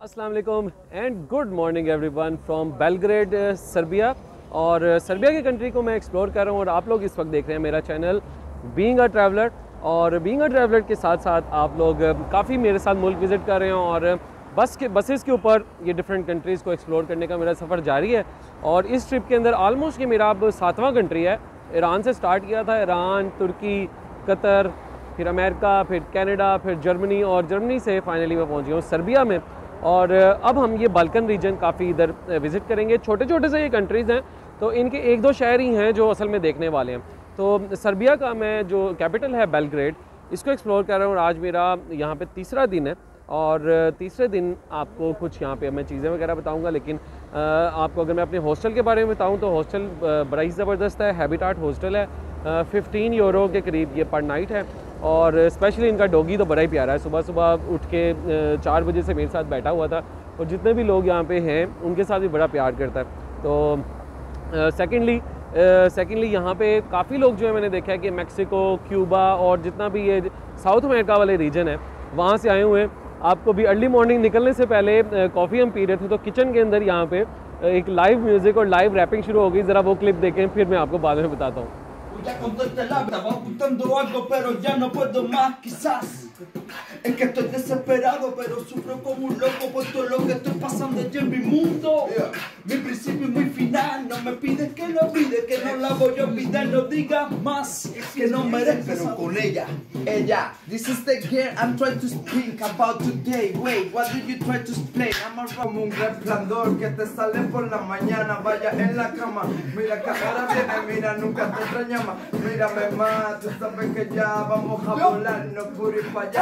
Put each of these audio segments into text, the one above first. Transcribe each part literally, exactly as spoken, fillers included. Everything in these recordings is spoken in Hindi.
अस्सलाम वालेकुम and good morning everyone from Belgrade Serbia. और सर्बिया की कंट्री को मैं एक्सप्लोर कर रहा हूँ और आप लोग इस वक्त देख रहे हैं मेरा चैनल बीइंग अ ट्रैवलर। और बीइंग अ ट्रैवलर के साथ साथ आप लोग काफ़ी मेरे साथ मुल्क विज़िट कर रहे हैं और बस के बसेस के ऊपर ये डिफरेंट कंट्रीज़ को एक्सप्लोर करने का मेरा सफ़र जारी है। और इस ट्रिप के अंदर आलमोस्ट ये मेरा अब सातवां कंट्री है। ईरान से स्टार्ट किया था, ईरान, तुर्की, कतर, फिर अमेरिका, फिर कनाडा, फिर जर्मनी और जर्मनी से फाइनली मैं पहुँच गया हूँ सर्बिया में। और अब हम ये बाल्कन रीजन काफ़ी इधर विज़िट करेंगे। छोटे छोटे से ये कंट्रीज़ हैं तो इनके एक दो शहर ही हैं जो असल में देखने वाले हैं। तो सर्बिया का मैं जो कैपिटल है बेलग्रेड, इसको एक्सप्लोर कर रहा हूँ और आज मेरा यहाँ पे तीसरा दिन है। और तीसरे दिन आपको कुछ यहाँ पे मैं चीज़ें वगैरह बताऊँगा, लेकिन आपको अगर मैं अपने हॉस्टल के बारे में बताऊँ तो हॉस्टल बड़ा ही ज़बरदस्त है। हैबिटाट हॉस्टल है, फिफ्टीन यूरो के करीब ये पर नाइट है। और स्पेशली इनका डॉगी तो बड़ा ही प्यारा है। सुबह सुबह उठ के चार बजे से मेरे साथ बैठा हुआ था और जितने भी लोग यहाँ पे हैं उनके साथ भी बड़ा प्यार करता है। तो सेकेंडली सेकेंडली यहाँ पे काफ़ी लोग जो है मैंने देखा है कि मैक्सिको, क्यूबा और जितना भी ये साउथ अमेरिका वाले रीजन है वहाँ से आए हुए हैं। आपको भी अर्ली मॉर्निंग निकलने से पहले कॉफ़ी हम पी रहे थे तो किचन के अंदर यहाँ पे एक लाइव म्यूज़िक और लाइव रैपिंग शुरू हो गई। ज़रा वो क्लिप देखें फिर मैं आपको बाद में बताता हूँ। Ya con todo este labra, va apuntando algo, pero ya no puedo más, quizás. Es que estoy desesperado, pero sufro como un loco por todo lo que estoy pasando ya en mi mundo. Yeah. Mi principio y mi final, no me pides que lo olvide, que no la voy a olvidar, no digas más, que no merezco. Pero con ella, ella, this is the girl I'm trying to speak about today. Wait, what do you try to explain? I'm a como un resplandor que te sale por la mañana, vaya en la cama, mira que ahora viene, mira nunca te extrañamos. Mírame más, tú sabes que ya vamos a volarnos por ir para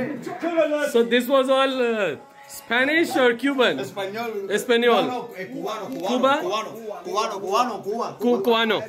allá. So this was all uh, Spanish or Cuban? Español. Español. No, no, eh, cubano, cubano, Cuba? cubano, cubano, cubano, Cuba. Cu- Cubano.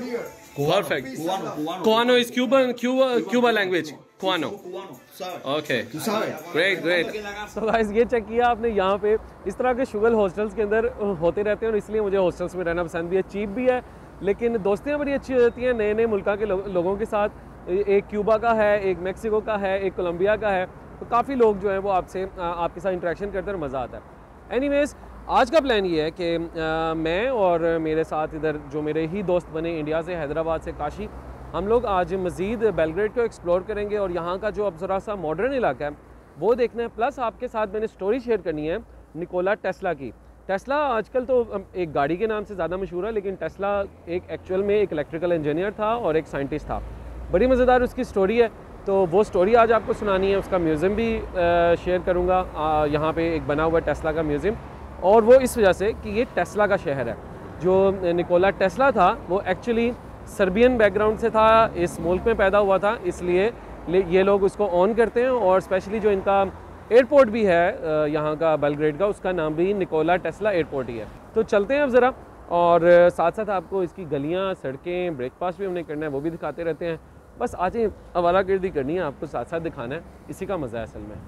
Perfect. Cubano, cubano. Cubano is Cuban, Cuba, Cuba language. Cubano. Cubano, ¿sabes? Okay. Tú sabes. Great, great. So guys, ये चेक किया आपने, यहाँ पे इस तरह के शुगल हॉस्टल्स के अंदर होते रहते हैं और इसलिए मुझे हॉस्टल्स में रहना पसंद भी है। चीप भी है लेकिन दोस्तियाँ बड़ी अच्छी हो जाती हैं नए नए मुल्क के लो, लोगों के साथ। एक क्यूबा का है, एक मैक्सिको का है, एक कोलंबिया का है। तो काफ़ी लोग जो हैं वो आपसे आपके साथ इंटरेक्शन करते हैं और मज़ा आता है। एनीवेज़, आज का प्लान ये है कि आ, मैं और मेरे साथ इधर जो मेरे ही दोस्त बने इंडिया से, हैदराबाद से, काशी, हम लोग आज मज़ीद बेलग्रेड को एक्सप्लोर करेंगे और यहाँ का जो अब ज़रा सा मॉडर्न इलाका है वो देखना है। प्लस आपके साथ मैंने स्टोरी शेयर करनी है निकोला टेस्ला की। टेस्ला आजकल तो एक गाड़ी के नाम से ज़्यादा मशहूर है, लेकिन टेस्ला एक एक्चुअल में एक इलेक्ट्रिकल इंजीनियर था और एक साइंटिस्ट था। बड़ी मज़ेदार उसकी स्टोरी है, तो वो स्टोरी आज आपको सुनानी है। उसका म्यूज़ियम भी शेयर करूँगा। यहाँ पे एक बना हुआ टेस्ला का म्यूज़ियम, और वो इस वजह से कि ये टेस्ला का शहर है। जो निकोला टेस्ला था वो एक्चुअली सर्बियन बैकग्राउंड से था, इस मुल्क में पैदा हुआ था, इसलिए ये लोग उसको ऑन करते हैं। और स्पेशली जो इनका एयरपोर्ट भी है यहाँ का बेलग्रेड का, उसका नाम भी निकोला टेस्ला एयरपोर्ट ही है। तो चलते हैं अब ज़रा, और साथ साथ आपको इसकी गलियाँ, सड़कें, ब्रेकफास्ट भी हमने करना है, वो भी दिखाते रहते हैं। बस आज अवारागर्दी करनी है, आपको साथ साथ दिखाना है, इसी का मज़ा है असल में।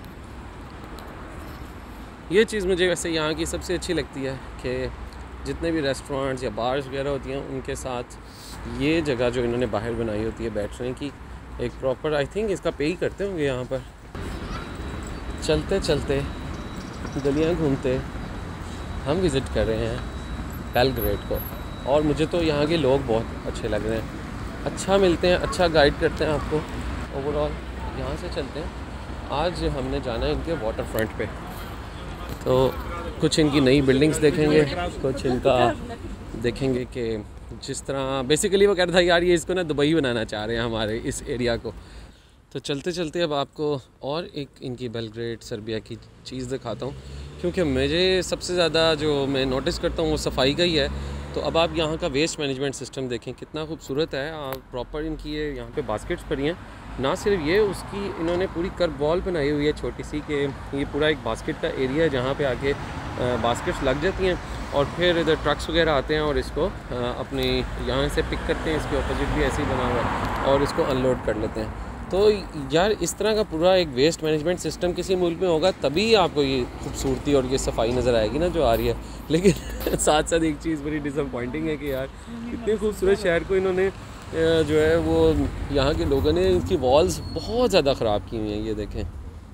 ये चीज़ मुझे वैसे यहाँ की सबसे अच्छी लगती है कि जितने भी रेस्टोरेंट्स या बार्स वगैरह होती हैं उनके साथ ये जगह जो इन्होंने बाहर बनाई होती है बैठने की, एक प्रॉपर, आई थिंक इसका पे ही करते होंगे यहाँ पर। चलते चलते गलियाँ घूमते हम विज़िट कर रहे हैं बेलग्रेड को, और मुझे तो यहाँ के लोग बहुत अच्छे लग रहे हैं, अच्छा मिलते हैं, अच्छा गाइड करते हैं आपको ओवरऑल। यहाँ से चलते हैं, आज हमने जाना है इनके वाटर फ्रंट पे, तो कुछ इनकी नई बिल्डिंग्स देखेंगे, कुछ इनका देखेंगे कि जिस तरह बेसिकली वो कह रहा था यार ये इसको ना दुबई बनाना चाह रहे हैं हमारे इस एरिया को। तो चलते चलते अब आपको और एक इनकी बेलग्रेड सर्बिया की चीज़ दिखाता हूँ, क्योंकि मुझे सबसे ज़्यादा जो मैं नोटिस करता हूँ वो सफाई का ही है। तो अब आप यहाँ का वेस्ट मैनेजमेंट सिस्टम देखें कितना खूबसूरत है। प्रॉपर इनकी ये यहाँ पे बास्केट्स पड़ी हैं, ना सिर्फ ये, उसकी इन्होंने पूरी कर्व वॉल बनाई हुई है छोटी सी, कि ये पूरा एक बास्केट का एरिया है जहाँ पे आके बास्केट्स लग जाती हैं और फिर इधर ट्रक्स वगैरह आते हैं और इसको अपनी यहाँ से पिक करते हैं। इसके अपोजिट भी ऐसे ही बना हुआ है और इसको अनलोड कर लेते हैं। तो यार इस तरह का पूरा एक वेस्ट मैनेजमेंट सिस्टम किसी मुल्क में होगा तभी आपको ये खूबसूरती और ये सफाई नज़र आएगी ना जो आ रही है। लेकिन साथ साथ एक चीज़ बड़ी डिसअपॉइंटिंग है कि यार इतने खूबसूरत शहर को इन्होंने जो है वो यहाँ के लोगों ने इसकी वॉल्स बहुत ज़्यादा ख़राब की हुई हैं। ये देखें,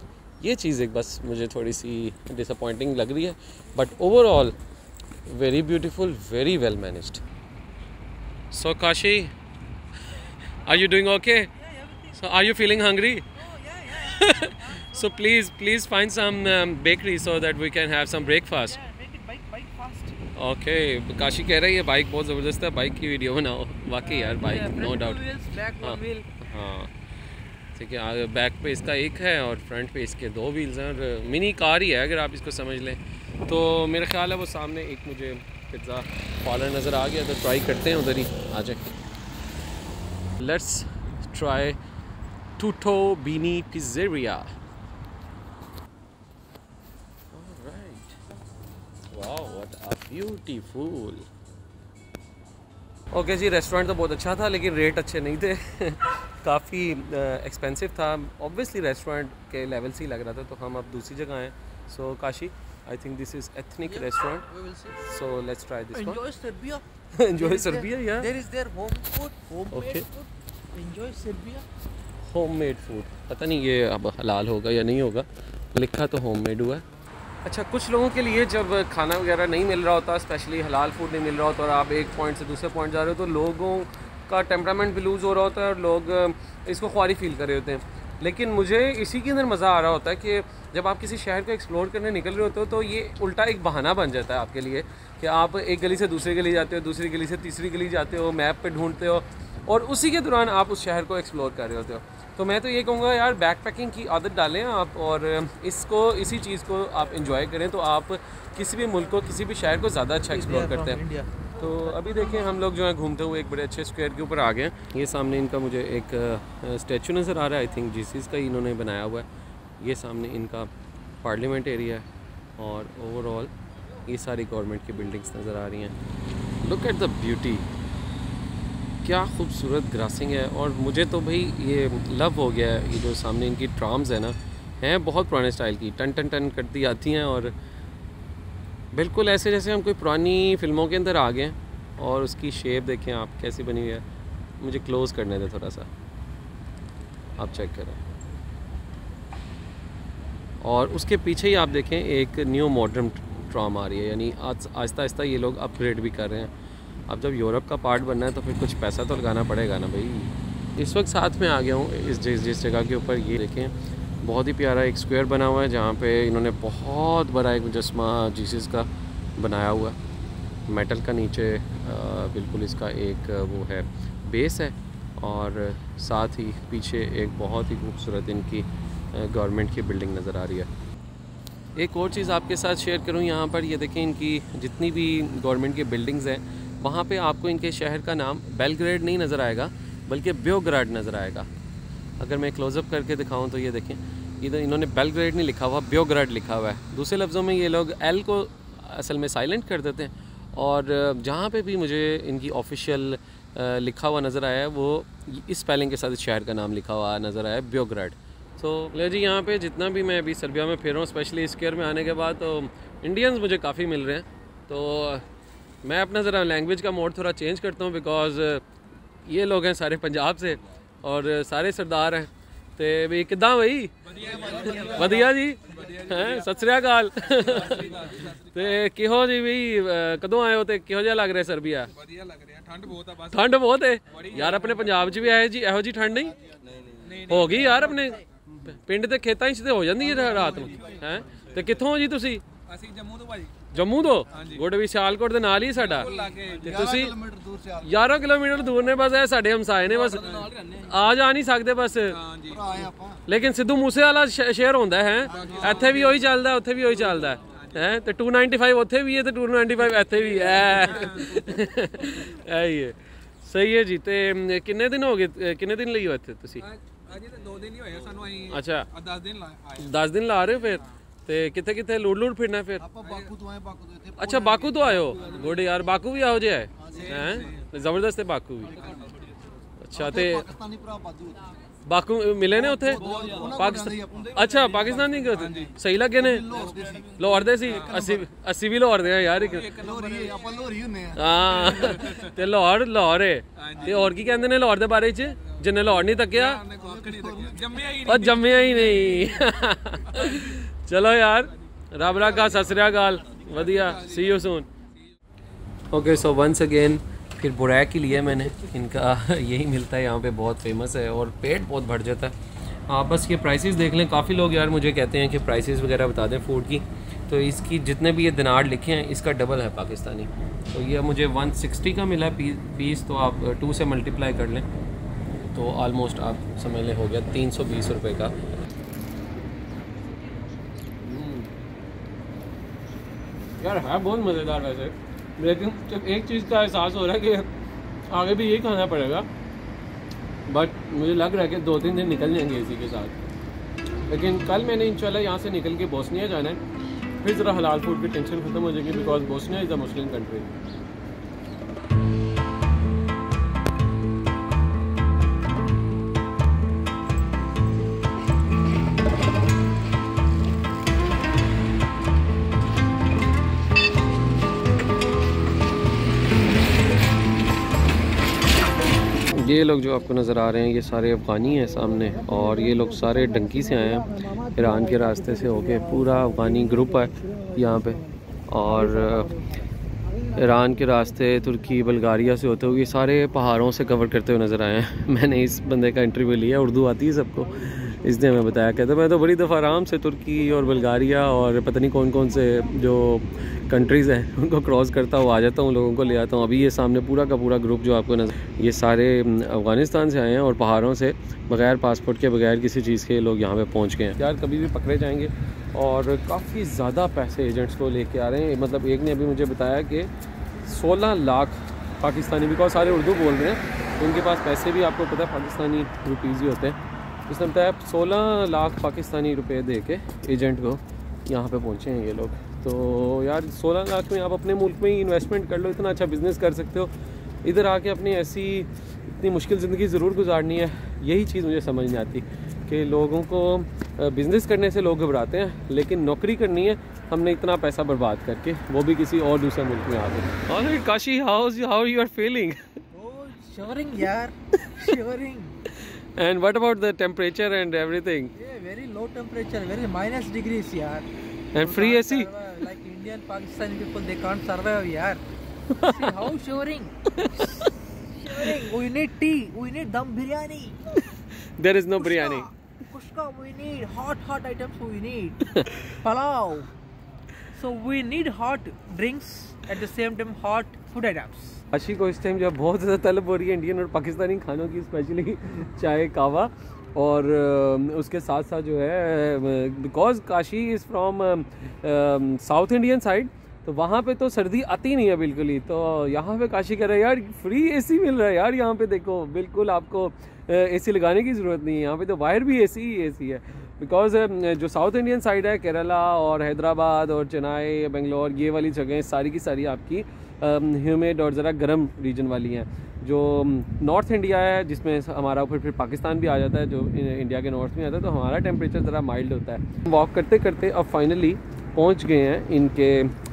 ये चीज़ एक बस मुझे थोड़ी सी डिसअपॉइंटिंग लग रही है, but overall very beautiful, very well managed. So Kashi, are you doing okay? So are you feeling hungry? So please, please find some um, bakery so that we can have some breakfast. Yeah, make it bike, bike fast. Okay, Kashi कह रही है बाइक बहुत ज़बरदस्त है, बाइक की वीडियो बनाओ। वाकई यार बाइक नो डाउट। हाँ हाँ ठीक है, आगे बैक पे इसका एक है और फ्रंट पे इसके दो व्हील्स हैं, और मिनी कार ही है अगर आप इसको समझ लें। तो मेरा ख्याल है वो सामने एक मुझे पिज़्ज़ा पार्लर नज़र आ गया, तो ट्राई करते हैं उधर ही, आ जाए। Let's try Tutto Bene pizzeria. Wow what a beautiful. Okay जी, रेस्टोरेंट तो बहुत अच्छा था लेकिन रेट अच्छे नहीं थे काफ़ी एक्सपेंसिव uh, था। ऑब्वियसली रेस्टोरेंट के लेवल से ही लग रहा था, तो हम अब दूसरी जगह हैं। So Kashi, I think this is ethnic restaurant, so let's try this one. Enjoy Serbia. Enjoy Serbia या There is their home food, homemade Okay. food. Enjoy Serbia. Homemade food, पता नहीं ये अब हलाल होगा या नहीं होगा, लिखा तो होममेड हुआ है। अच्छा, कुछ लोगों के लिए जब खाना वगैरह नहीं मिल रहा होता, स्पेशली हलाल फूड नहीं मिल रहा होता और आप एक पॉइंट से दूसरे पॉइंट जा रहे हो, तो लोगों का टेम्परामेंट भी लूज़ हो रहा होता है और लोग इसको ख्वारी फील कर रहे होते हैं। लेकिन मुझे इसी के अंदर मज़ा आ रहा होता है कि जब आप किसी शहर को एक्सप्लोर करने निकल रहे होते हो तो ये उल्टा एक बहाना बन जाता है आपके लिए कि आप एक गली से दूसरी गली जाते हो, दूसरी गली से तीसरी गली जाते हो, मैप पे ढूंढते हो और उसी के दौरान आप उस शहर को एक्सप्लोर कर रहे होते हो। तो मैं तो ये कहूँगा यार, बैक पैकिंग की आदत डालें आप और इसको इसी चीज़ को आप इंजॉय करें, तो आप किसी भी मुल्क को, किसी भी शहर को ज़्यादा अच्छा एक्सप्लोर करते हैं। तो अभी देखें हम लोग जो है घूमते हुए एक बड़े अच्छे स्क्वायर के ऊपर आ गए हैं। ये सामने इनका मुझे एक स्टैचू नज़र आ रहा है, आई थिंक जीसस का इन्होंने बनाया हुआ है। ये सामने इनका पार्लियामेंट एरिया है और ओवरऑल ये सारी गवर्नमेंट की बिल्डिंग्स नज़र आ रही हैं। लुक एट द ब्यूटी, क्या खूबसूरत ग्रासिंग है। और मुझे तो भाई ये लव हो गया है, ये जो सामने इनकी ट्राम्स है ना, हैं बहुत पुराने स्टाइल की, टन टन टन करती आती हैं और बिल्कुल ऐसे जैसे हम कोई पुरानी फिल्मों के अंदर आ गए हैं। और उसकी शेप देखें आप कैसी बनी हुई है, मुझे क्लोज़ करने दें थोड़ा सा, आप चेक करें। और उसके पीछे ही आप देखें एक न्यू मॉडर्न ट्राम आ रही है, यानी आहिस्ता आहिस्ता ये लोग अपग्रेड भी कर रहे हैं। अब जब यूरोप का पार्ट बनना है तो फिर कुछ पैसा तो लगाना पड़ेगा ना भाई। इस वक्त साथ में आ गया हूँ इस जिस जिस जगह के ऊपर, ये देखें बहुत ही प्यारा एक स्क्वायर बना हुआ है जहाँ पे इन्होंने बहुत बड़ा एक मुजस्मा जीसस का बनाया हुआ है। मेटल का नीचे बिल्कुल इसका एक वो है बेस है और साथ ही पीछे एक बहुत ही खूबसूरत इनकी गवर्नमेंट की बिल्डिंग नज़र आ रही है। एक और चीज़ आपके साथ शेयर करूँ, यहाँ पर ये देखें इनकी जितनी भी गवर्नमेंट की बिल्डिंग्स हैं, वहाँ पे आपको इनके शहर का नाम बेलग्रेड नहीं नज़र आएगा बल्कि ब्योग्राड नज़र आएगा। अगर मैं क्लोज़अप करके दिखाऊं तो ये देखें, इधर इन्होंने बेलग्रेड नहीं लिखा हुआ, ब्योग्राड लिखा हुआ है। दूसरे लफ्ज़ों में ये लोग एल को असल में साइलेंट कर देते हैं। और जहाँ पे भी मुझे इनकी ऑफिशियल लिखा हुआ नज़र आया है वो इस स्पेलिंग के साथ इस शहर का नाम लिखा हुआ नज़र आया है, ब्योग्राड। तो ले जी, यहाँ पे जितना भी मैं अभी सर्बिया में फिर रहा हूँ, स्पेशली इस केयर में आने के बाद, तो इंडियंस मुझे काफ़ी मिल रहे हैं। तो मैं अपना ज़रा लैंग्वेज का मोड थोड़ा चेंज करता हूँ, बिकॉज़ ये लोग हैं सारे पंजाब से और सारे सरदार हैं। तो भी किदा भाई वधिया जी हैं, सत श्री अकाल। ते किहो जी भी कदों आए हो, तो किहो जिहा लग रहा है सर्बिया? ਵਧੀਆ ਲੱਗ ਰਿਹਾ, ਠੰਡ ਬਹੁਤ ਆ ਬਸ। ठंड बहुत है यार, अपने पंजाब च भी आए जी ਇਹੋ जी ठंड नहीं हो गई यार, अपने ਪਿੰਡ ਦੇ ਖੇਤਾਂ 'ਚ ਤੇ ਹੋ ਜਾਂਦੀ ਹੈ ਰਾਤ ਨੂੰ ਹੈ। ਤੇ ਕਿੱਥੋਂ ਹੋ ਜੀ ਤੁਸੀਂ? ਅਸੀਂ ਜੰਮੂ ਤੋਂ ਭਾਜੀ। ਜੰਮੂ ਤੋਂ? ਗੁੱਡ ਵੀ ਸਿਆਲਕੋਟ ਦੇ ਨਾਲ ਹੀ ਸਾਡਾ, ਤੇ ਤੁਸੀਂ ਗਿਆਰਾਂ ਕਿਲੋਮੀਟਰ ਦੂਰ ਨੇ ਬਸ, ਇਹ ਸਾਡੇ ਹਮਸਾਏ ਨੇ ਬਸ, ਆ ਜਾ ਨਹੀਂ ਸਕਦੇ ਬਸ। ਲੇਕਿਨ ਸਿੱਧੂ ਮੂਸੇ ਵਾਲਾ ਸ਼ਹਿਰ ਹੁੰਦਾ ਹੈ, ਇੱਥੇ ਵੀ ਉਹੀ ਚੱਲਦਾ, ਉੱਥੇ ਵੀ ਉਹੀ ਚੱਲਦਾ ਹੈ। ਤੇ ਟੂ ਨਾਈਨਟੀ ਫਾਈਵ ਉੱਥੇ ਵੀ ਹੈ ਤੇ ਟੂ ਨਾਈਨਟੀ ਫਾਈਵ ਇੱਥੇ ਵੀ ਹੈ। ਇਹੀ ਹੈ, ਸਹੀ ਹੈ ਜੀ। ਤੇ ਕਿੰਨੇ ਦਿਨ ਹੋ ਗਏ, ਕਿੰਨੇ ਦਿਨ ਲਈ ਹੋ ਇੱਥੇ ਤੁਸੀਂ? ਅਜੇ ਤਾਂ ਦੋ ਦਿਨ ਹੀ ਹੋਏ ਸਾਨੂੰ, ਅਸੀਂ ਅੱਛਾ ਦਸ ਦਿਨ ਆਏ। ਦਸ ਦਿਨ ਲਾ ਰਹੇ ਹੋ ਫਿਰ? ਤੇ ਕਿੱਥੇ ਕਿੱਥੇ ਲੂੜ ਲੂੜ ਫਿਰਨਾ ਫਿਰ? ਆਪਾਂ ਬਾਕੂ ਤੋਂ ਆਏ, ਬਾਕੂ ਤੋਂ ਇੱਥੇ। ਅੱਛਾ, ਬਾਕੂ ਤੋਂ ਆਏ ਹੋ? ਗੁੱਡ ਯਾਰ, ਬਾਕੂ ਵੀ ਇਹੋ ਜਿਹਾ ਹੈ ਹੈ ਜ਼ਬਰਦਸਤ ਹੈ ਬਾਕੂ ਵੀ। ਅੱਛਾ, ਤੇ ਪਾਕਿਸਤਾਨੀ ਭਰਾ ਬਾਦੂ। बाकू मिले ने उत्थे पाकिस्तान अच्छा पाकिस्तान नहीं गए सही लगे ने लाहौर दे सी अस्सी अस्सी भी लाहौर दे हैं यार एक हाँ ते लाहौर लाहौर है ते और की कहंदे ने लाहौर दे बारे च जिन्ने लाहौर नहीं तकिया और जम्मिया ही नहीं चलो यार रब रखा सत श्री अकाल वधिया see you soon okay so once again फिर बुरैक ही लिया मैंने इनका यही मिलता है यहाँ पे बहुत फेमस है और पेट बहुत भर जाता है आप बस ये प्राइसेस देख लें काफ़ी लोग यार मुझे कहते हैं कि प्राइसेस वगैरह बता दें फूड की तो इसकी जितने भी ये दिनार लिखे हैं इसका डबल है पाकिस्तानी तो ये मुझे वन सिक्सटी का मिला पी, पीस तो आप टू से मल्टीप्लाई कर लें तो ऑलमोस्ट आप समझ लें हो गया तीन सौ बीस रुपये का यार है बहुत मज़ेदार वैसे लेकिन जब एक चीज़ का एहसास हो रहा है कि आगे भी यही खाना पड़ेगा बट मुझे लग रहा है कि दो तीन दिन निकल जाएंगे इसी के साथ लेकिन कल मैंने इंशाल्लाह यहाँ से निकल के बोस्निया जाना है फिर ज़रा हलाल फूड की टेंशन ख़त्म हो जाएगी because Bosnia is a Muslim country ये लोग जो आपको नज़र आ रहे हैं ये सारे अफ़गानी हैं सामने और ये लोग सारे डंकी से आए हैं ईरान के रास्ते से होके पूरा अफ़गानी ग्रुप है यहाँ पे और ईरान के रास्ते तुर्की बल्गारिया से होते हुए सारे पहाड़ों से कवर करते हुए नज़र आए हैं मैंने इस बंदे का इंटरव्यू लिया उर्दू आती है सबको इसने हमें बताया कहते मैं तो बड़ी दफ़ा आराम से तुर्की और बल्गारिया और पता नहीं कौन कौन से जो कंट्रीज़ हैं उनको क्रॉस करता हुआ आ जाता हूँ लोगों को ले आता हूँ अभी ये सामने पूरा का पूरा ग्रुप जो आपको नजर ये सारे अफ़गानिस्तान से आए हैं और पहाड़ों से बग़ैर पासपोर्ट के बगैर किसी चीज़ के लोग यहाँ पे पहुँच गए हैं यार कभी भी पकड़े जाएंगे और काफ़ी ज़्यादा पैसे एजेंट्स को लेके आ रहे हैं मतलब एक ने अभी मुझे बताया कि सोलह लाख पाकिस्तानी बिकॉज सारे उर्दू बोल रहे हैं तो उनके पास पैसे भी आपको पता है पाकिस्तानी रुपीज़ ही होते हैं इसने बताया सोलह लाख पाकिस्तानी रुपए दे के एजेंट को यहाँ पे पहुँचे हैं ये लोग तो यार सोलह लाख में आप अपने मुल्क में ही इन्वेस्टमेंट कर लो इतना अच्छा बिज़नेस कर सकते हो इधर आके अपनी ऐसी इतनी मुश्किल ज़िंदगी ज़रूर गुजारनी है यही चीज़ मुझे समझ नहीं आती कि लोगों को बिज़नेस करने से लोग घबराते हैं लेकिन नौकरी करनी है हमने इतना पैसा बर्बाद करके वो भी किसी और दूसरे मुल्क में आ गए और Kashi house how you are feeling Shivering, yaar. Shivering. And what about the temperature and everything? Yeah, very low temperature, very minus degrees, yaar. And free A C? Survive. Like Indian, Pakistani people, they can't survive, yaar. See how shivering. Shivering. We need tea. We need dum biryani. There is no Kushka. biryani. Kushka, we need hot, hot items. We need palau. So we need hot drinks at the same time hot food items. Kashi को इस टाइम जो बहुत ज़्यादा तलब हो रही है इंडियन और पाकिस्तानी खानों की स्पेशली चाय कावा और उसके साथ साथ जो है because Kashi is from South Indian side तो वहाँ पे तो सर्दी आती नहीं है बिल्कुल ही तो यहाँ पे काशी कह रहा है यार फ्री एसी मिल रहा है यार यहाँ पे देखो बिल्कुल आपको एसी लगाने की ज़रूरत नहीं है यहाँ पे तो बाहर भी एसी ही एसी है बिकॉज जो साउथ इंडियन साइड है केरला और हैदराबाद और चेन्नई बेंगलोर ये वाली जगहें सारी की सारी आपकी ह्यूमिड और ज़रा गर्म रीजन वाली हैं जो नॉर्थ इंडिया है जिसमें हमारा फिर फिर पाकिस्तान भी आ जाता है जो इंडिया के नॉर्थ में आता है तो हमारा टेम्परेचर ज़रा माइल्ड होता है वॉक करते करते अब फाइनली पहुंच गए हैं इनके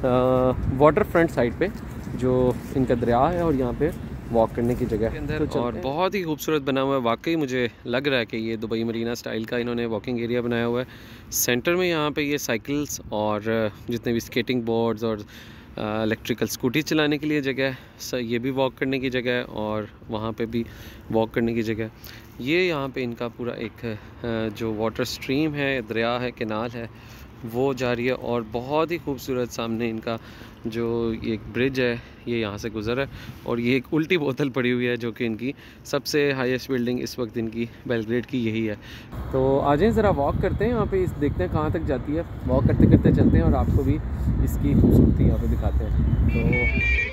वाटर फ्रंट साइड पे जो इनका दरिया है और यहाँ पे वॉक करने की जगह है तो और बहुत ही खूबसूरत बना हुआ है वाकई मुझे लग रहा है कि ये दुबई मरीना स्टाइल का इन्होंने वॉकिंग एरिया बनाया हुआ है सेंटर में यहाँ पे ये साइकिल्स और जितने भी स्केटिंग बोर्ड्स और इलेक्ट्रिकल स्कूटी चलाने के लिए जगह है ये भी वॉक करने की जगह है और वहाँ पे भी वॉक करने की जगह है ये यहाँ पे इनका पूरा एक जो वाटर स्ट्रीम है दरिया है कैनाल है वो जा रही है और बहुत ही खूबसूरत सामने इनका जो एक ब्रिज है ये यहाँ से गुज़र है और ये एक उल्टी बोतल पड़ी हुई है जो कि इनकी सबसे हाईएस्ट बिल्डिंग इस वक्त इनकी बेलग्रेड की यही है तो आ जाएं ज़रा वॉक करते हैं यहाँ पे इस देखते हैं कहाँ तक जाती है वॉक करते करते चलते हैं और आपको भी इसकी खूबसूरती यहाँ पे दिखाते हैं तो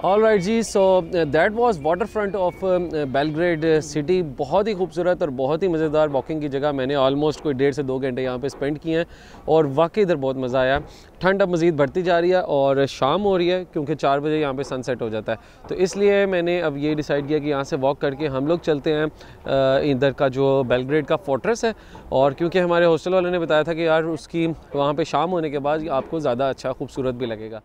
ऑल राइट जी, so that was waterfront of Belgrade city. बहुत ही खूबसूरत और बहुत ही मज़ेदार वॉकिंग की जगह। मैंने ऑलमोस्ट कोई डेढ़ से दो घंटे यहाँ पे स्पेंड किए हैं और वाकई इधर बहुत मज़ा आया। ठंड अब मज़ीद बढ़ती जा रही है और शाम हो रही है क्योंकि चार बजे यहाँ पे सनसेट हो जाता है, तो इसलिए मैंने अब ये डिसाइड किया कि यहाँ से वॉक करके हम लोग चलते हैं इधर का जो बेलग्रेड का फोर्ट्रेस है। और क्योंकि हमारे हॉस्टल वाले ने बताया था कि यार उसकी वहाँ पर शाम होने के बाद आपको ज़्यादा अच्छा खूबसूरत भी लगेगा।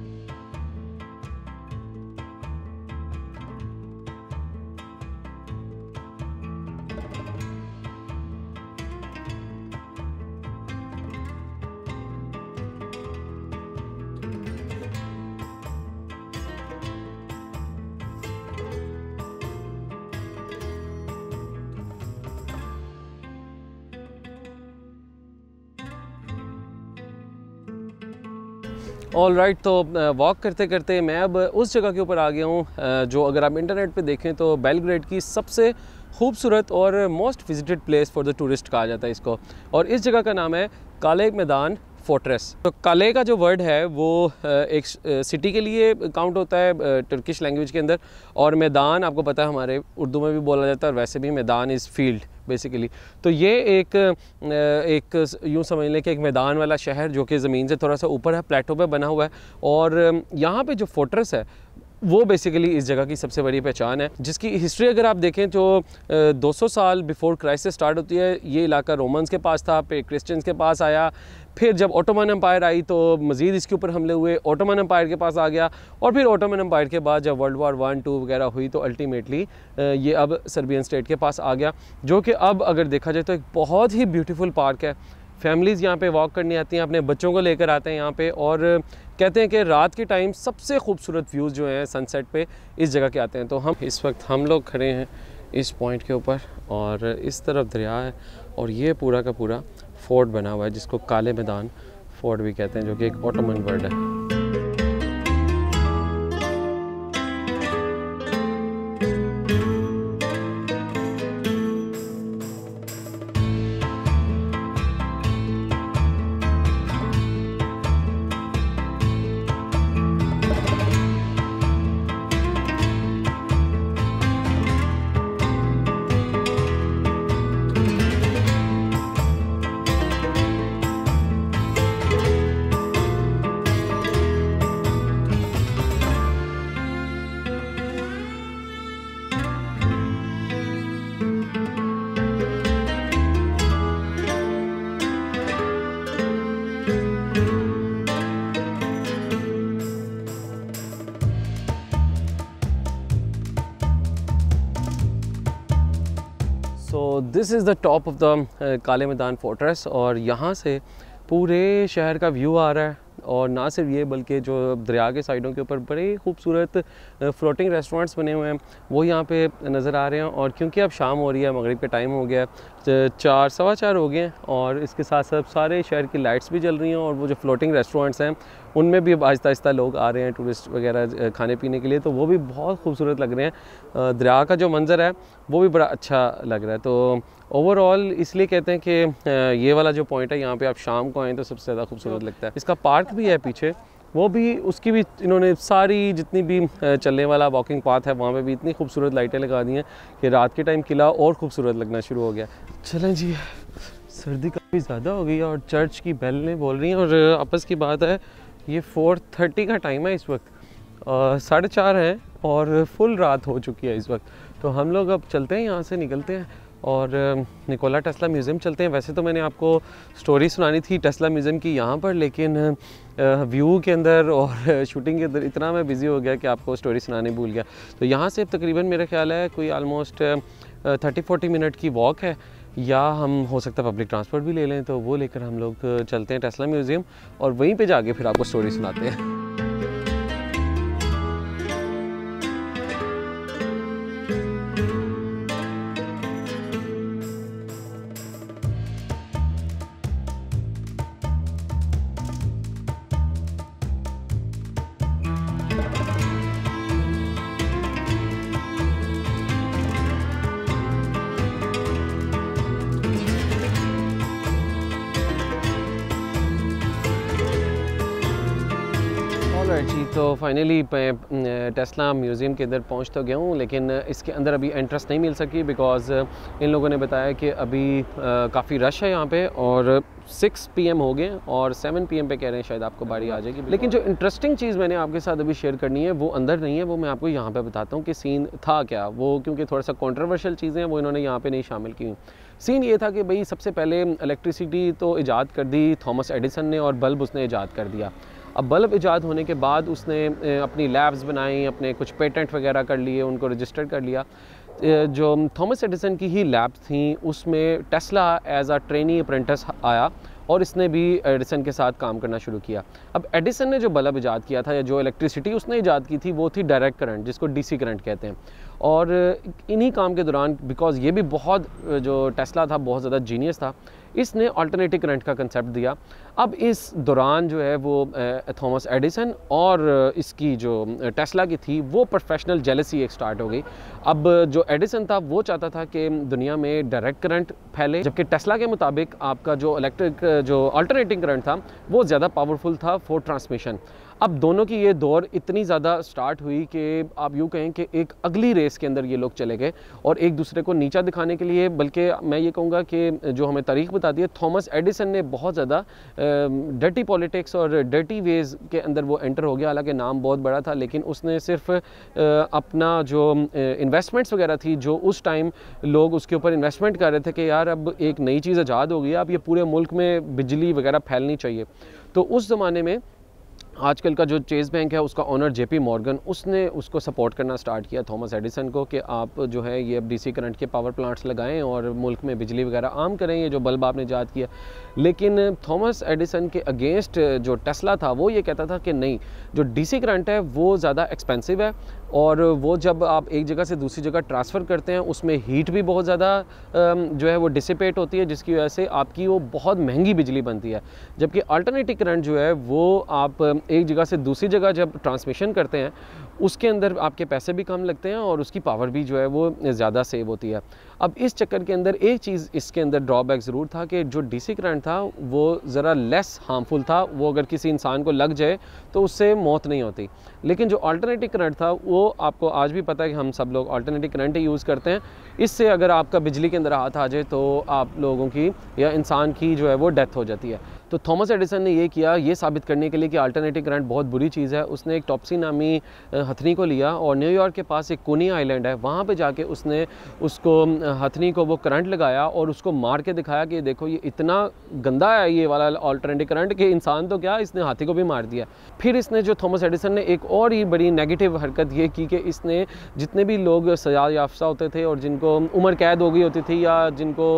ऑल राइट right, तो वॉक करते करते मैं अब उस जगह के ऊपर आ गया हूँ जो अगर आप इंटरनेट पे देखें तो बेलग्रेड की सबसे खूबसूरत और most visited place for the tourist कहा जाता है इसको। और इस जगह का नाम है काले मैदान फोर्ट्रेस। तो काले का जो वर्ड है वो एक सिटी के लिए काउंट होता है तुर्किश लैंग्वेज के अंदर, और मैदान आपको पता है हमारे उर्दू में भी बोला जाता है और वैसे भी मैदान इज़ फील्ड बेसिकली। तो ये एक एक यूँ समझ लें कि एक मैदान वाला शहर जो कि ज़मीन से थोड़ा सा ऊपर है, प्लेटो पे बना हुआ है। और यहाँ पे जो फोर्ट्रेस है वो बेसिकली इस जगह की सबसे बड़ी पहचान है, जिसकी हिस्ट्री अगर आप देखें तो दो सौ साल बिफोर क्राइस्ट से स्टार्ट होती है। ये इलाका रोमन्स के पास था, फिर क्रिश्चियंस के पास आया, फिर जब ओटोमन एम्पायर आई तो मज़ीद इसके ऊपर हमले हुए, ओटोमन एम्पायर के पास आ गया, और फिर ओटोमन एम्पायर के बाद जब वर्ल्ड वार वन टू वगैरह हुई तो अल्टीमेटली ये अब सर्बियन स्टेट के पास आ गया, जो कि अब अगर देखा जाए तो एक बहुत ही ब्यूटीफुल पार्क है। फैमिलीज़ यहाँ पे वॉक करने आती हैं, अपने बच्चों को लेकर आते हैं यहाँ पे, और कहते हैं कि रात के टाइम सबसे खूबसूरत व्यूज़ जो हैं सनसेट पे इस जगह के आते हैं। तो हम इस वक्त हम लोग खड़े हैं इस पॉइंट के ऊपर और इस तरफ दरिया है और ये पूरा का पूरा फोर्ट बना हुआ है जिसको काले मैदान फोर्ट भी कहते हैं, जो कि एक ओटोमन वर्ड है। So this is the top of the Kalemegdan fortress, और यहाँ से पूरे शहर का व्यू आ रहा है। और ना सिर्फ ये बल्कि जो दरिया के साइडों के ऊपर बड़े खूबसूरत फ्लोटिंग रेस्टोरेंट्स बने हुए हैं वो यहाँ पे नज़र आ रहे हैं। और क्योंकि अब शाम हो रही है, मगरिब का टाइम हो गया है, चार सवा चार हो गए हैं, और इसके साथ साथ सारे शहर की लाइट्स भी जल रही हैं, और वो जो फ्लोटिंग रेस्टोरेंट्स हैं उनमें भी अब आहिस्ता आहिस्ता लोग आ रहे हैं टूरिस्ट वगैरह खाने पीने के लिए, तो वो भी बहुत खूबसूरत लग रहे हैं। दरिया का जो मंज़र है वो भी बड़ा अच्छा लग रहा है। तो ओवरऑल इसलिए कहते हैं कि ये वाला जो पॉइंट है यहाँ पे आप शाम को आएँ तो सबसे ज़्यादा खूबसूरत लगता है। इसका पार्क भी है पीछे, वो भी उसकी भी इन्होंने सारी जितनी भी चलने वाला वॉकिंग पाथ है वहाँ पे भी इतनी खूबसूरत लाइटें लगा दी हैं कि रात के टाइम किला और खूबसूरत लगना शुरू हो गया। चलें जी, सर्दी काफ़ी ज़्यादा हो गई है और चर्च की बेल बोल रही हैं, और आपस की बात है ये फोर थर्टी का टाइम है इस वक्त, साढ़े चार है और फुल रात हो चुकी है इस वक्त। तो हम लोग अब चलते हैं, यहाँ से निकलते हैं और निकोला टेस्ला म्यूज़ियम चलते हैं। वैसे तो मैंने आपको स्टोरी सुनानी थी टेस्ला म्यूज़ियम की यहाँ पर, लेकिन व्यू के अंदर और शूटिंग के अंदर इतना मैं बिज़ी हो गया कि आपको स्टोरी सुनाने भूल गया। तो यहाँ से तकरीबन मेरा ख्याल है कोई आलमोस्ट थर्टी फोर्टी मिनट की वॉक है, या हम हो सकता है पब्लिक ट्रांसपोर्ट भी ले लें, तो वो लेकर हम लोग चलते हैं टेस्ला म्यूज़ियम और वहीं पे जाके फिर आपको स्टोरी सुनाते हैं। जी तो फाइनली मैं टेस्ला म्यूज़ियम के अंदर पहुंच तो गया हूं, लेकिन इसके अंदर अभी एंट्रेंस नहीं मिल सकी बिकॉज़ इन लोगों ने बताया कि अभी काफ़ी रश है यहाँ पे और सिक्स पी एम हो गए और सेवन पी एम पे कह रहे हैं शायद आपको बारी आ जाएगी। लेकिन जो इंटरेस्टिंग चीज़ मैंने आपके साथ अभी शेयर करनी है वो अंदर नहीं है, वो मैं आपको यहाँ पे बताता हूँ कि सीन था क्या वो, क्योंकि थोड़ा सा कंट्रोवर्शियल चीज़ें हैं वो इन्होंने यहाँ पे नहीं शामिल की। सीन ये था कि भाई सबसे पहले इलेक्ट्रिसिटी तो ईजाद कर दी थॉमस एडिसन ने और बल्ब उसने ईजाद कर दिया। अब बल्ब ईजाद होने के बाद उसने अपनी लैब्स बनाई, अपने कुछ पेटेंट वगैरह कर लिए, उनको रजिस्टर कर लिया। जो थॉमस एडिसन की ही लैब्स थी उसमें Tesla as a trainee apprentice आया और इसने भी एडिसन के साथ काम करना शुरू किया। अब एडिसन ने जो बल्ब ईजाद किया था या जो इलेक्ट्रिसिटी उसने ईजाद की थी वो थी डायरेक्ट करंट, जिसको डीसी करंट कहते हैं। और इन्हीं काम के दौरान बिकॉज़ ये भी बहुत जो टेस्ला था बहुत ज़्यादा जीनियस था, इसने अल्टरनेटिव करंट का कंसेप्ट दिया। अब इस दौरान जो है वो थॉमस एडिसन और इसकी जो टेस्ला की थी वो प्रोफेशनल जेलसी एक स्टार्ट हो गई। अब जो एडिसन था वो चाहता था कि दुनिया में डायरेक्ट करंट फैले, जबकि टेस्ला के मुताबिक आपका जो इलेक्ट्रिक जो अल्टरनेटिंग करंट था वो ज़्यादा पावरफुल था फॉर ट्रांसमिशन। अब दोनों की ये दौर इतनी ज़्यादा स्टार्ट हुई कि आप यूँ कहें कि एक अगली रेस के अंदर ये लोग चले गए और एक दूसरे को नीचा दिखाने के लिए, बल्कि मैं ये कहूँगा कि जो हमें तारीख बताती है थॉमस एडिसन ने बहुत ज़्यादा डर्टी पॉलिटिक्स और डर्टी वेज़ के अंदर वो एंटर हो गया। हालांकि नाम बहुत बड़ा था लेकिन उसने सिर्फ अपना जो इन्वेस्टमेंट्स वगैरह थी जो उस टाइम लोग उसके ऊपर इन्वेस्टमेंट कर रहे थे कि यार अब एक नई चीज़ आज़ाद हो गई है, अब ये पूरे मुल्क में बिजली वगैरह फैलनी चाहिए। तो उस ज़माने में आजकल का जो चेज़ बैंक है उसका ओनर जेपी मॉर्गन, उसने उसको सपोर्ट करना स्टार्ट किया थॉमस एडिसन को कि आप जो है ये अब डीसी करंट के पावर प्लांट्स लगाएं और मुल्क में बिजली वगैरह आम करें, ये जो बल्ब आपने ईजाद किया। लेकिन थॉमस एडिसन के अगेंस्ट जो टेस्ला था वो ये कहता था कि नहीं, जो डीसी करंट है वो ज़्यादा एक्सपेंसिव है और वो जब आप एक जगह से दूसरी जगह ट्रांसफ़र करते हैं उसमें हीट भी बहुत ज़्यादा जो है वो डिसिपेट होती है, जिसकी वजह से आपकी वो बहुत महंगी बिजली बनती है। जबकि अल्टरनेटिव करंट जो है वो आप एक जगह से दूसरी जगह जब ट्रांसमिशन करते हैं उसके अंदर आपके पैसे भी कम लगते हैं और उसकी पावर भी जो है वो ज़्यादा सेव होती है। अब इस चक्कर के अंदर एक चीज़ इसके अंदर ड्रॉबैक ज़रूर था कि जो डीसी करंट था वो ज़रा लेस हार्मफुल था, वो अगर किसी इंसान को लग जाए तो उससे मौत नहीं होती। लेकिन जो अल्टरनेटिव करंट था वो आपको आज भी पता है कि हम सब लोग अल्टरनेटिव करंट ही यूज़ करते हैं। इससे अगर आपका बिजली के अंदर हाथ आ जाए तो आप लोगों की या इंसान की जो है वो डेथ हो जाती है। तो थॉमस एडिसन ने ये किया ये साबित करने के लिए कि अल्टरनेटिव करंट बहुत बुरी चीज़ है। उसने एक टॉप्सी नामी हथनी को लिया और न्यूयॉर्क के पास एक कोनी आइलैंड है, वहाँ पे जाके उसने उसको हथनी को वो करंट लगाया और उसको मार के दिखाया कि देखो ये इतना गंदा है ये वाला अल्टरनेटिव करंट कि इंसान तो क्या, इसने हाथी को भी मार दिया। फिर इसने जो थॉमस एडिसन ने एक और ही बड़ी नेगेटिव हरकत ये की कि इसने जितने भी लोग सजा याफ्ता होते थे और जिनको उम्र कैद हो गई होती थी या जिनको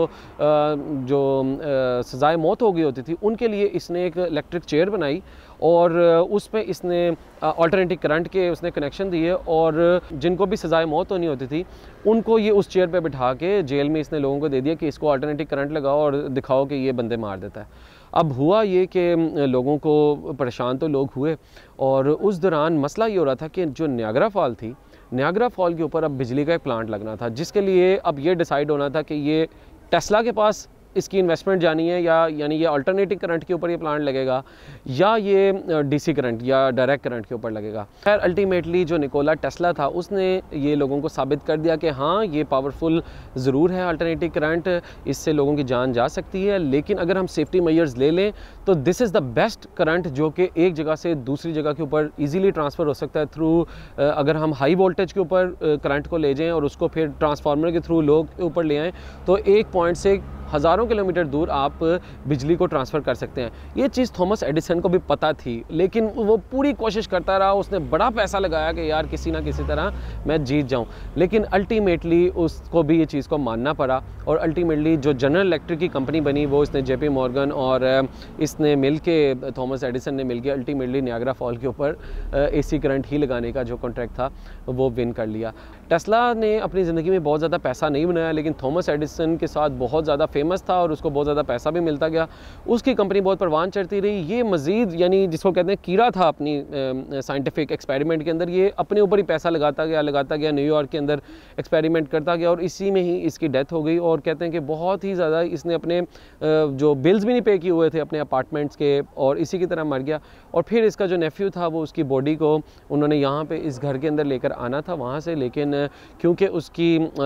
जो सजाए मौत हो गई होती थी उनके लिए इसने एक इलेक्ट्रिक चेयर बनाई और उस पर इसने अल्टरनेटिव करंट के उसने कनेक्शन दिए और जिनको भी सजाए मौत होनी होती थी उनको ये उस चेयर पे बिठा के जेल में इसने लोगों को दे दिया कि इसको अल्टरनेटिव करंट लगाओ और दिखाओ कि ये बंदे मार देता है। अब हुआ ये कि लोगों को परेशान तो लोग हुए और उस दौरान मसला ये हो रहा था कि जो नियाग्रा फॉल थी, नियाग्रा फॉल के ऊपर अब बिजली का एक प्लांट लगना था, जिसके लिए अब ये डिसाइड होना था कि ये टेस्ला के पास इसकी इन्वेस्टमेंट जानी है या यानी ये अल्टरनेटिव करंट के ऊपर ये प्लांट लगेगा या ये डीसी करंट या डायरेक्ट करंट के ऊपर लगेगा। खैर अल्टीमेटली जो निकोला टेस्ला था उसने ये लोगों को साबित कर दिया कि हाँ ये पावरफुल ज़रूर है अल्टरनेटिव करंट, इससे लोगों की जान जा सकती है, लेकिन अगर हम सेफ्टी मेजर्स ले लें तो this is the best current जो कि एक जगह से दूसरी जगह के ऊपर ईजीली ट्रांसफ़र हो सकता है थ्रू अगर हम हाई वोल्टेज के ऊपर करंट को ले जाएँ और उसको फिर ट्रांसफार्मर के थ्रू लोग के ऊपर ले आएँ तो एक पॉइंट से हज़ारों किलोमीटर दूर आप बिजली को ट्रांसफ़र कर सकते हैं। ये चीज़ थॉमस एडिसन को भी पता थी लेकिन वो पूरी कोशिश करता रहा, उसने बड़ा पैसा लगाया कि यार किसी ना किसी तरह मैं जीत जाऊं, लेकिन अल्टीमेटली उसको भी ये चीज़ को मानना पड़ा और अल्टीमेटली जो जनरल इलेक्ट्रिक की कंपनी बनी वो इसने जेपी मॉर्गन और इसने मिल के थॉमस एडिसन ने मिल के अल्टीमेटली नियाग्रा फॉल के ऊपर एसी करंट ही लगाने का जो कॉन्ट्रैक्ट था वो विन कर लिया। टेस्ला ने अपनी ज़िंदगी में बहुत ज़्यादा पैसा नहीं बनाया लेकिन थॉमस एडिसन के साथ बहुत ज़्यादा फेमस था और उसको बहुत ज़्यादा पैसा भी मिलता गया, उसकी कंपनी बहुत परवान चढ़ती रही। ये मज़ीद यानी जिसको कहते हैं कीड़ा था अपनी साइंटिफिक एक्सपेरिमेंट के अंदर, ये अपने ऊपर ही पैसा लगाता गया लगाता गया न्यूयॉर्क के अंदर एक्सपेरिमेंट करता गया और इसी में ही इसकी डेथ हो गई। और कहते हैं कि बहुत ही ज़्यादा इसने अपने जो बिल्स भी नहीं पे किए हुए थे अपने अपार्टमेंट्स के, और इसी की तरह मर गया। और फिर इसका जो नेफ्यू था वो उसकी बॉडी को उन्होंने यहाँ पे इस घर के अंदर लेकर आना था वहाँ से, लेकिन क्योंकि उसकी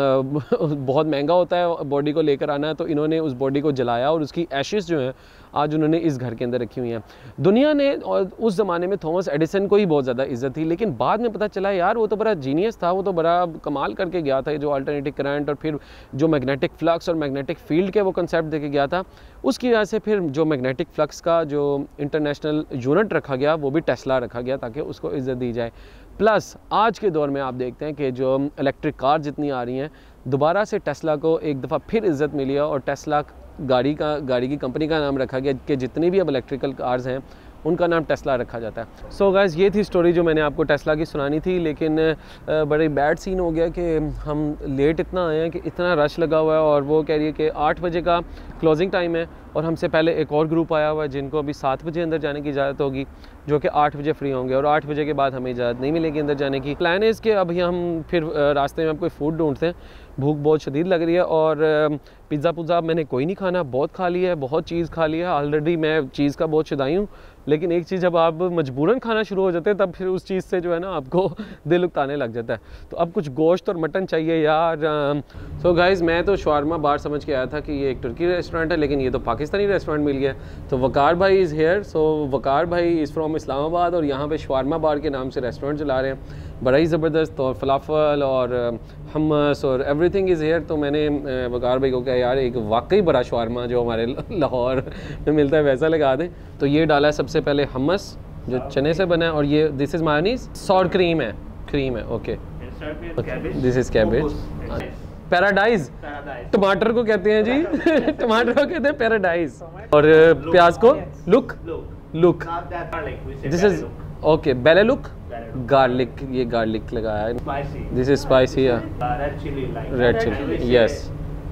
बहुत महंगा होता है बॉडी को लेकर आना, तो इन्होंने उस बॉडी को जलाया और उसकी एशेस जो हैं आज उन्होंने इस घर के अंदर रखी हुई हैं। दुनिया ने और उस ज़माने में थॉमस एडिसन को ही बहुत ज़्यादा इज्जत थी, लेकिन बाद में पता चला यार वो तो बड़ा जीनियस था, वो तो बड़ा कमाल करके गया था, जो अल्टरनेटिव करंट और फिर जो मैग्नेटिक फ्लक्स और मैग्नेटिक फील्ड के वो कंसेप्ट देके गया था, उसकी वजह से फिर जो मैग्नेटिक फ्लक्स का जो इंटरनेशनल यूनिट रखा गया वो भी टेस्ला रखा गया ताकि उसको इज्जत दी जाए। प्लस आज के दौर में आप देखते हैं कि जो इलेक्ट्रिक कार जितनी आ रही हैं, दोबारा से टेस्ला को एक दफ़ा फिर इज्जत मिली है और टेस्ला गाड़ी का गाड़ी की कंपनी का नाम रखा गया कि जितनी भी अब इलेक्ट्रिकल कार्स हैं उनका नाम टेस्ला रखा जाता है। सो गाइस ये थी स्टोरी जो मैंने आपको टेस्ला की सुनानी थी, लेकिन बड़े बैड सीन हो गया कि हम लेट इतना आए हैं कि इतना रश लगा हुआ है और वो कह रही है कि आठ बजे का क्लोजिंग टाइम है और हमसे पहले एक और ग्रुप आया हुआ है जिनको अभी सात बजे अंदर जाने की इजाज़त होगी, जो कि आठ बजे फ्री होंगे और आठ बजे के बाद हमें इजाज़त नहीं मिलेगी अंदर जाने की। प्लान है इसके अभी हम फिर रास्ते में अब कोई फूड ढूंढते हैं, भूख बहुत शदीद लग रही है और पिज़्ज़ा पुज़्ज़ा मैंने कोई नहीं खाना, बहुत खा लिया है, बहुत चीज़ खा लिया है ऑलरेडी, मैं चीज़ का बहुत शुदाई हूँ। लेकिन एक चीज़ जब आप मजबूरन खाना शुरू हो जाते हैं तब फिर उस चीज़ से जो है ना आपको दिल उकताने लग जाता है, तो अब कुछ गोश्त और मटन चाहिए यार। सो गाइज़ मैं तो शवारमा बार समझ के आया था कि ये एक तुर्की रेस्टोरेंट है, लेकिन ये तो पाकिस्तानी रेस्टोरेंट मिल गया। तो वकार भाई इज़ हेयर, सो वकार भाई इज़ फ्रॉम इस्लामाबाद और यहाँ पे शवारमा बार के नाम से रेस्टोरेंट चला रहे हैं, बड़ा ही ज़बरदस्त, और फलाफल और हमस और एवरीथिंग इज़ हेयर। तो मैंने वकार भाई को कहा यार एक वाकई बड़ा शवारमा जो हमारे लाहौर में मिलता है वैसा लगा दें। तो ये डाला है सबसे पहले हमस जो चने से बना है, और ये this is mayonnaise, sour cream है, क्रीम है, ओके, दिस इज़ कैबेज, पैराडाइज, टमाटर को कहते हैं जी टमाटर को कहते हैं पैराडाइज, और प्याज को लुक लुक, दिस इज ओके बेलेलुक, गार्लिक, ये गार्लिक लगाया है, this is spicy, red chili, yes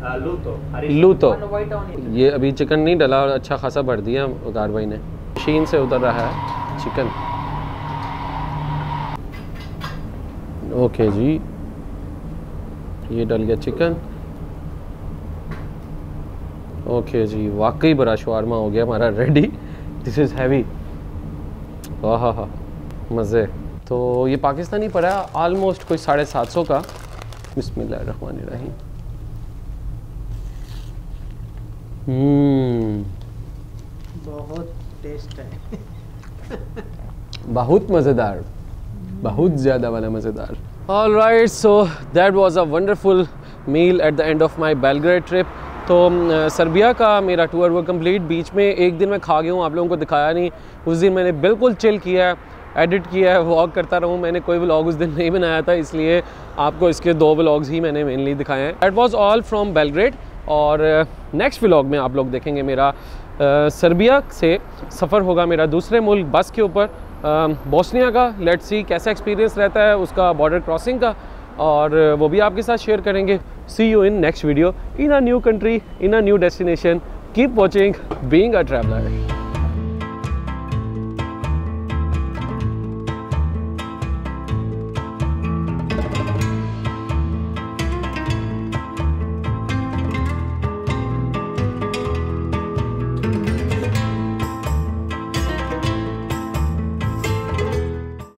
लूतो, ये अभी चिकन नहीं डला और अच्छा खासा भर दिया वकार भाई ने। मशीन से उतर रहा है चिकन, ओके जी, ये डल गया चिकन, ओके जी, वाकई बड़ा शवारमा हो गया हमारा रेडी, दिस इज़ हैवी, वाह हा मज़े। तो ये पाकिस्तानी पड़ा आलमोस्ट कोई साढ़े सात सौ का, बिस्मिल्लाहिर्रहमानिर्रहीम, हम्म बहुत टेस्ट है बहुत मज़ेदार, बहुत ज़्यादा वाला मज़ेदार। All right, so that was a wonderful meal at the end of my Belgrade trip. तो सर्बिया का मेरा टूर वो कंप्लीट, बीच में एक दिन मैं खा गया हूँ, आप लोगों को दिखाया नहीं, उस दिन मैंने बिल्कुल चिल किया है, एडिट किया है, व्लॉग करता रहूँ, मैंने कोई व्लॉग उस दिन नहीं बनाया था, इसलिए आपको इसके दो व्लॉग्स ही मैंने मेनली दिखाए हैं। That was all from Belgrade, और नेक्स्ट व्लॉग में आप लोग देखेंगे मेरा सर्बिया से सफ़र होगा मेरा दूसरे मुल्क बस के ऊपर, बोस्निया का। लेट्स सी कैसा एक्सपीरियंस रहता है उसका बॉर्डर क्रॉसिंग का, और वो भी आपके साथ शेयर करेंगे। See you in next video in a new country, in a new destination. Keep watching being a traveller.